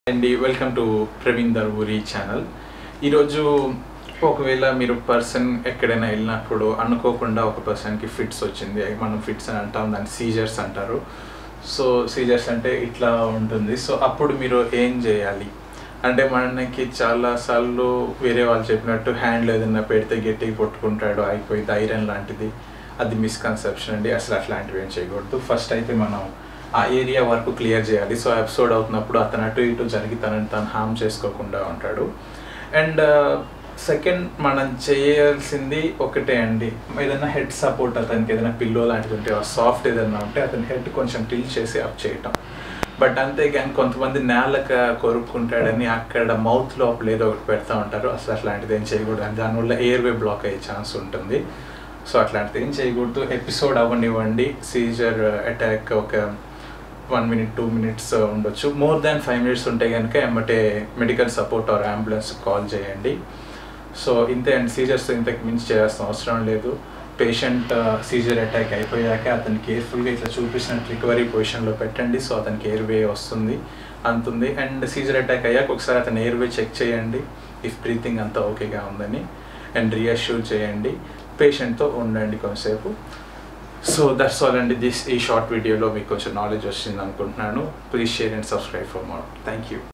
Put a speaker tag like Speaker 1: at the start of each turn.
Speaker 1: అండి welcome to Praveen Daruvuri channel. ఈరోజు ఒకవేళ మీరు పర్సన్ ఎక్కడైనా వెళ్ళినప్పుడు అనుకోకుండా ఒక పర్సన్కి ఫిట్స్ వచ్చింది, మనం ఫిట్స్ అని అంటాం, దాన్ని సీజర్స్ అంటారు. సో సీజర్స్ అంటే ఇట్లా ఉంటుంది. సో అప్పుడు మీరు ఏం చేయాలి అంటే, మనకి చాలాసార్లు వేరే వాళ్ళు చెప్పినట్టు హ్యాండ్లో ఏదైనా పెడితే గట్టిగా పట్టుకుంటాడు, అయిపోయింది ఐరన్ లాంటిది, అది మిస్కన్సెప్షన్ అండి. అసలు అట్లాంటివి ఏం చేయకూడదు. ఫస్ట్ అయితే మనం ఆ ఏరియా వరకు క్లియర్ చేయాలి. సో ఎపిసోడ్ అవుతున్నప్పుడు అతను అటు ఇటు జరిగి తను హామ్ చేసుకోకుండా ఉంటాడు. అండ్ సెకండ్ మనం చేయాల్సింది ఒకటే అండి, ఏదైనా హెడ్ సపోర్ట్, అతనికి ఏదైనా పిల్లో లాంటిది ఉంటే సాఫ్ట్ ఏదైనా ఉంటే అతని హెడ్ కొంచెం టిల్ట్ చేసి అప్ చేయటం. బట్ అంతేగాని కొంతమంది నేలకు కొరుక్కుంటాడని అక్కడ మౌత్ లోపల ఏదో ఒకటి పెడతా ఉంటారు. అసలు అట్లాంటిది ఏం చేయకూడదు, దానివల్ల ఎయిర్వే బ్లాక్ అయ్యే ఛాన్స్ ఉంటుంది. సో అట్లాంటిది ఏం చేయకూడదు. ఎపిసోడ్ అవ్వనివ్వండి, సీజర్ అటాక్ ఒక 1 minute 2 minutes ఉండొచ్చు. మోర్ దాన్ 5 minutes ఉంటే కనుక ఎమ్మటే medical support or ambulance call చేయండి. సో ఇంతే అండి, సీజర్స్ ఇంతకు మించి చేయాల్సిన అవసరం లేదు. పేషెంట్ సీజర్ అటాక్ అయిపోయాక అతను కేర్ఫుల్గా ఇట్లా చూపించినట్టు రికవరీ పొజిషన్లో పెట్టండి. సో అతనికి ఎయిర్వే వస్తుంది అంతుంది. అండ్ సీజర్ అటాక్ అయ్యాక ఒకసారి అతను ఎయిర్వే చెక్ చేయండి, ఇఫ్ బ్రీతింగ్ అంతా ఓకేగా ఉందని. అండ్ రీఅష్యూర్ చేయండి, పేషెంట్తో ఉండండి కొంతసేపు. సో దట్స్ ఆల్ అండి. ఈ షార్ట్ వీడియోలో మీకు కొంచెం నాలెడ్జ్ వచ్చింది అనుకుంటున్నాను. Please share and subscribe for more. Thank you.